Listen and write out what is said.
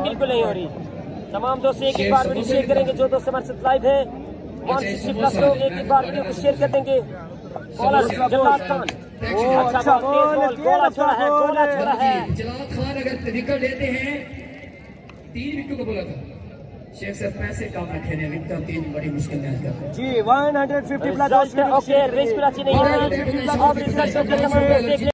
बिल्कुल नहीं हो रही। तमाम दोस्त एक एक बार वीडियो शेयर करेंगे, जो दोस्त हमारे साथ लाइव है 160+ लोग एक एक बार वीडियो को शेयर कर देंगे। जलाल खान, अच्छा गोला छोड़ा है, गोला छोड़ा है। जलाल खान अगर विकेट लेते हैं, 3 विकेट को बोला था शेख सर, पैसे कम रखे ने, विकेट 3 बड़ी मुश्किल में जी 150+ ओके, रेस नहीं है।